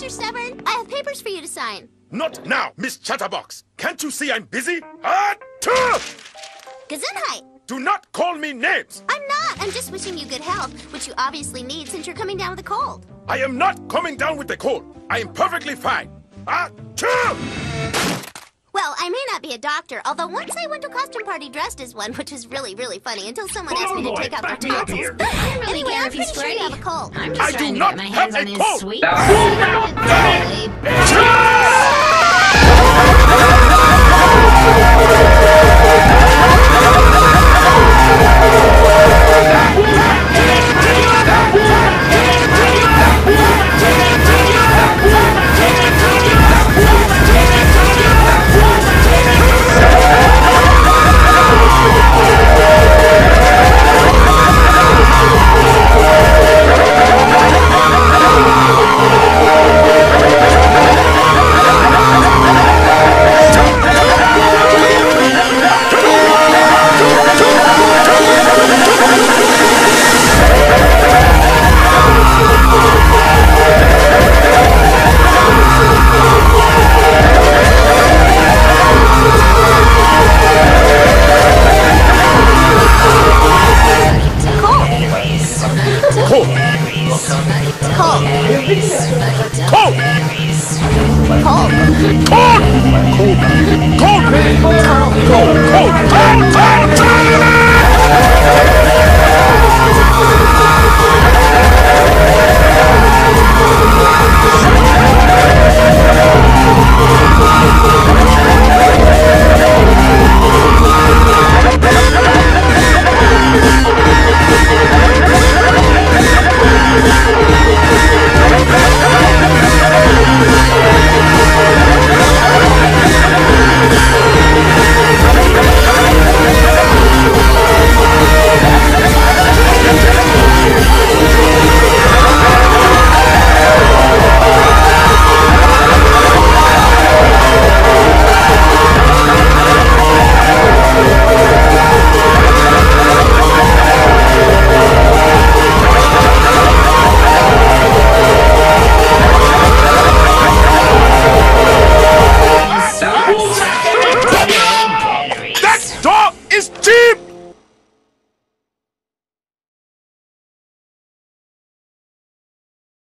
Mr. Stubborn. I have papers for you to sign. Not now, Miss Chatterbox. Can't you see I'm busy? Gesundheit. Do not call me names. I'm not. I'm just wishing you good health, which you obviously need since you're coming down with a cold. I am not coming down with the cold. I am perfectly fine. Well, I may not be a doctor, although once I went to a costume party dressed as one, which was really, really funny, until someone asked me to take out their tonsils. I don't really Anyway, care I'm if he's pretty sure you Freddy. have a cold. I'm just I trying do to not get my have hands on a his cold. sweet. Cold!